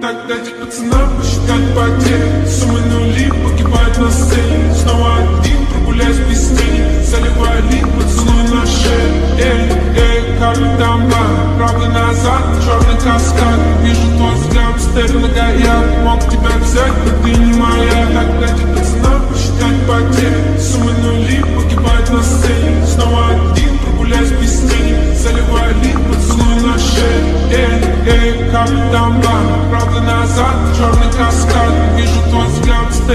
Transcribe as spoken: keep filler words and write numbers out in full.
как дать пацанам посчитать потери. Суммы нули погибают на сцене. Снова один, прогуляюсь без тени. Заливаю лик, поцелуй на шею. Эй, эй, как там бар? Правый назад, черный каскад. Вижу твой взгляд, стель на гаяк. Мог тебя взять, но ты не моя. Как дать пацанам посчитать потери. Суммы нули погибают на сцене. Снова один, прогуляюсь без тени. Заливаю лик, поцелуй на шею. Эй, эй, как там бар? Правда назад, черный каскад.